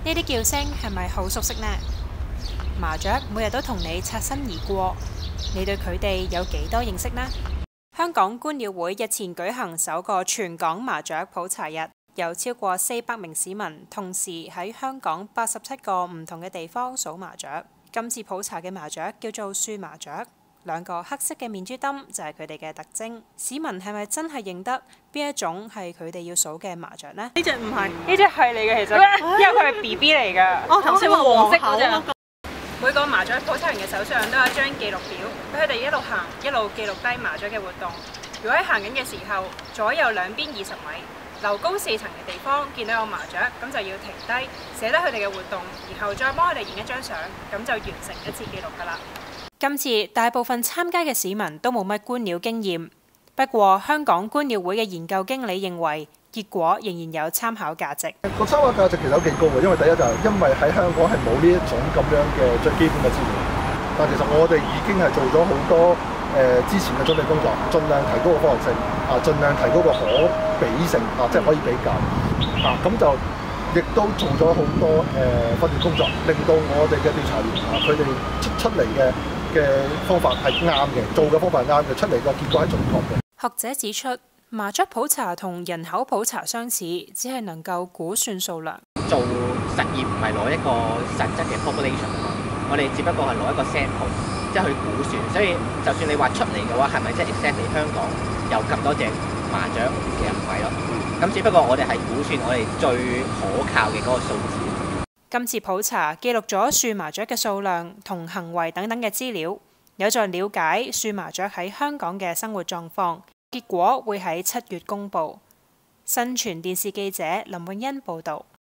呢啲叫聲係咪好熟悉呢？麻雀每日都同你擦身而過，你對佢哋有幾多認識呢？香港觀鳥會日前舉行首個全港麻雀普查日，有超過400名市民同時喺香港87個唔同嘅地方數麻雀。今次普查嘅麻雀叫做樹麻雀，2個黑色嘅面珠燈就係佢哋嘅特徵。市民係咪真係認得邊一種係佢哋要數嘅麻雀呢？ 呢隻唔係， 呢隻係你嘅，其實因為佢係 BB 嚟㗎。 我頭先話黃色嗰隻。 每個麻雀普查員嘅手上都有一張記錄表，俾佢哋一路行一路記錄低麻雀嘅活動。如果喺行緊嘅時候，左右兩邊20米，樓高4層嘅地方見到有麻雀，咁就要停低，寫低佢哋嘅活動，然後再幫佢哋影一張相，咁就完成一次記錄㗎啦。今次大部分參加嘅市民都冇乜觀鳥經驗，不過香港觀鳥會嘅研究經理認為，結果仍然有參考價值。 個參考價值其實都幾高嘅，因為第一就係因為喺香港係冇呢一種咁樣嘅最基本嘅資料，但其實我哋已經係做咗好多之前嘅準備工作，盡量提高個科學性，盡量提高個可比性，即係可以比較，咁就亦都做咗好多訓練工作，令到我哋嘅調查員佢哋出嚟嘅方法係啱嘅，做嘅方法係啱嘅，出嚟個結果係準確嘅。 學者指出，麻雀普查同人口普查相似，只係能夠估算數量。 做實驗唔係攞一個實質嘅 population 啊嘛，我哋只不過係攞一個 sample， 即係去估算。所以就算你話出嚟嘅話，係咪即係 exactly 香港有咁多隻麻雀？其實唔係咯。咁只不過我哋係估算我哋最可靠嘅嗰個數字。 今次普查記錄咗樹麻雀嘅數量同行為等等嘅資料，有助了解樹麻雀喺香港嘅生活狀況。結果會喺7月公佈。新傳電視記者林永欣報導。